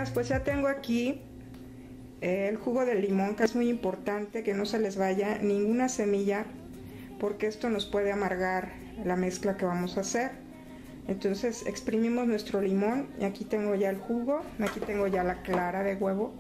amigas, pues ya tengo aquí el jugo de limón, que es muy importante que no se les vaya ninguna semilla, porque esto nos puede amargar la mezcla que vamos a hacer. Entonces exprimimos nuestro limón y aquí tengo ya el jugo, aquí tengo ya la clara de huevo.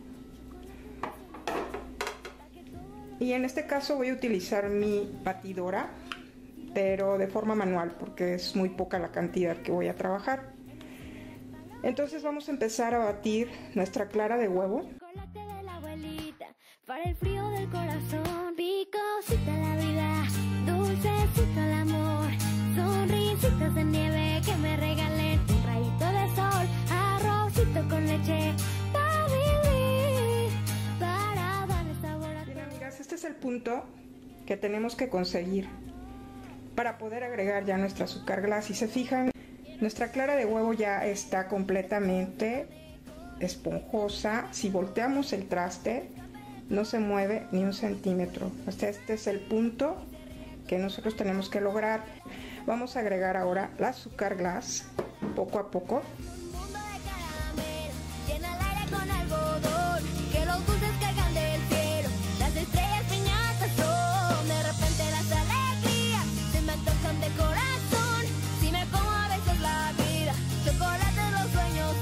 Y en este caso voy a utilizar mi batidora, pero de forma manual porque es muy poca la cantidad que voy a trabajar. Entonces vamos a empezar a batir nuestra clara de huevo. Chocolate de la abuelita, para el frío del corazón, picosita la vida, dulcecito el amor, sonrisitas de nieve que me regalen un rayito de sol, arrocito con leche para vivir, para darle sabor a todo. Bien, amigas, este es el punto que tenemos que conseguir para poder agregar ya nuestra azúcar glass. Si se fijan, nuestra clara de huevo ya está completamente esponjosa. Si volteamos el traste, no se mueve ni un centímetro. Hasta este es el punto que nosotros tenemos que lograr. Vamos a agregar ahora la azúcar glass poco a poco. Un mundo de caramelo, llena el aire con algodón, que los dulces caigan del cielo, las estrellas piñatas son, de repente las alegrías se me antojan de corazón, si me como a veces la vida, chocolate los sueños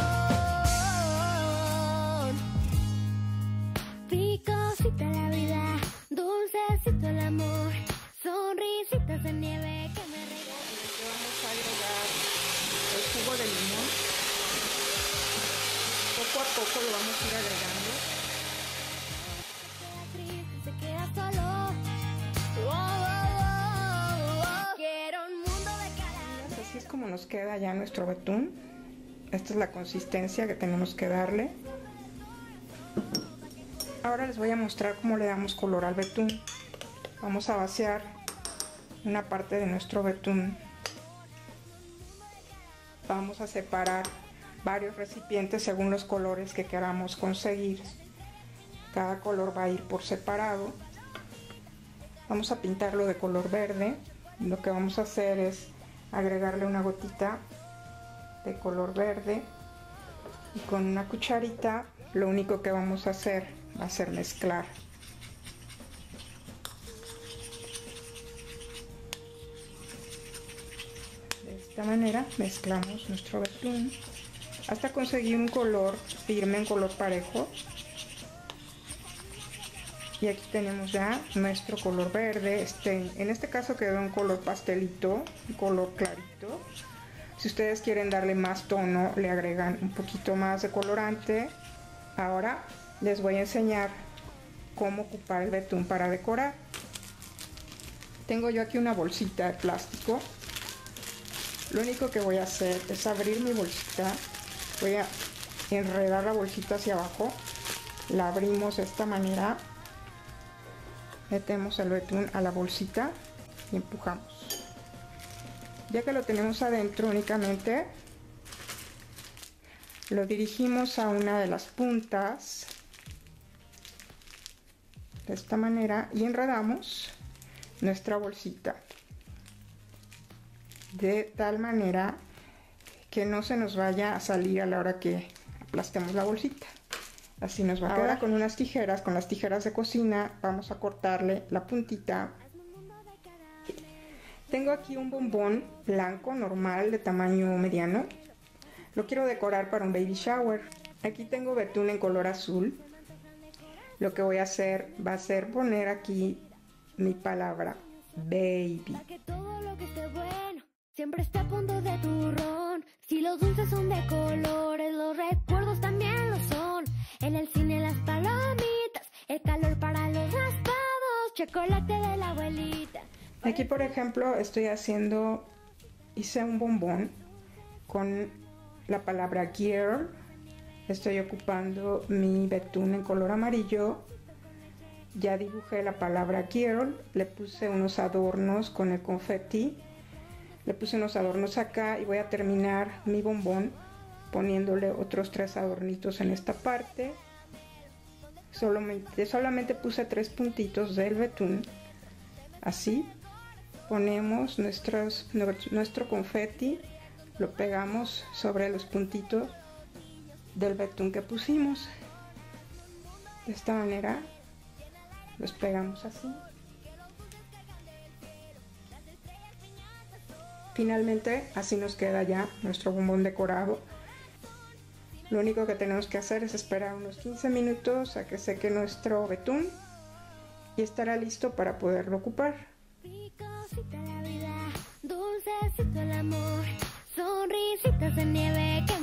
son. Picosita la vida, dulcecito el amor, sonrisitas de nieve que me regalan. Vamos a agregar el jugo de limón. Poco a poco lo vamos a ir agregando. Se queda triste, se queda solo. Oh, oh, oh, oh. Quiero un mundo de caramelo. Así es como nos queda ya nuestro betún. Esta es la consistencia que tenemos que darle. Ahora les voy a mostrar cómo le damos color al betún. Vamos a vaciar una parte de nuestro betún. Vamos a separar varios recipientes según los colores que queramos conseguir. Cada color va a ir por separado. Vamos a pintarlo de color verde. Lo que vamos a hacer es agregarle una gotita de color verde y con una cucharita lo único que vamos a hacer va a ser mezclar. De esta manera mezclamos nuestro betún hasta conseguir un color firme, un color parejo. Y aquí tenemos ya nuestro color verde. En este caso quedó un color pastelito, un color clarito. Si ustedes quieren darle más tono, le agregan un poquito más de colorante. Ahora les voy a enseñar cómo ocupar el betún para decorar. Tengo yo aquí una bolsita de plástico. Lo único que voy a hacer es abrir mi bolsita. Voy a enredar la bolsita hacia abajo. La abrimos de esta manera. Metemos el betún a la bolsita y empujamos. Ya que lo tenemos adentro, únicamente lo dirigimos a una de las puntas de esta manera y enredamos nuestra bolsita de tal manera que no se nos vaya a salir a la hora que aplastemos la bolsita. Así nos va a quedar. Con unas tijeras, con las tijeras de cocina, vamos a cortarle la puntita. Tengo aquí un bombón blanco normal de tamaño mediano. Lo quiero decorar para un baby shower. Aquí tengo betún en color azul. Lo que voy a hacer va a ser poner aquí mi palabra baby. Para que todo lo que esté bueno siempre esté a punto de turrón. Si los dulces son de colores, los recuerdos también lo son. En el cine las palomitas, el calor para los raspados, chocolate de la abuelita. Aquí por ejemplo hice un bombón con la palabra girl. Estoy ocupando mi betún en color amarillo. Ya dibujé la palabra girl, le puse unos adornos con el confeti. Le puse unos adornos acá y voy a terminar mi bombón poniéndole otros 3 adornitos en esta parte. Solamente puse 3 puntitos del betún. Así ponemos nuestro confeti, lo pegamos sobre los puntitos del betún que pusimos. De esta manera los pegamos así. Finalmente así nos queda ya nuestro bombón decorado. Lo único que tenemos que hacer es esperar unos 15 minutos a que seque nuestro betún y estará listo para poderlo ocupar. Picosita la vida, dulcecito el amor, sonrisitas de nieve que